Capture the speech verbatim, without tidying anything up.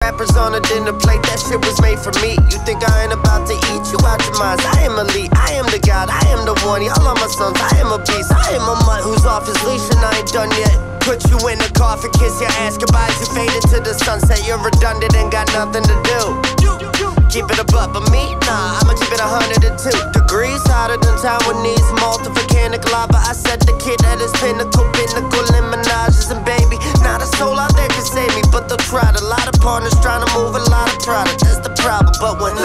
rappers on a dinner plate, that shit was made for me. You think I ain't about to eat you out your minds? I am elite, I am the god, I am the one. Y'all are my sons, I am a beast. I am a mutt who's off his leash and I ain't done yet. Put you in a coffin, kiss your ass goodbye as you fade into the sunset. You're redundant and got nothing to do. Keep it a butt, but me, nah, I'ma keep it a hundred and two degrees hotter than Taiwanese multi-volcanic lava. I set the kid at his pinnacle, pinnacle in menages, and baby, not a soul out there can save me, but they'll try. A lot of partners trying to move a lot of product, that's the problem. But when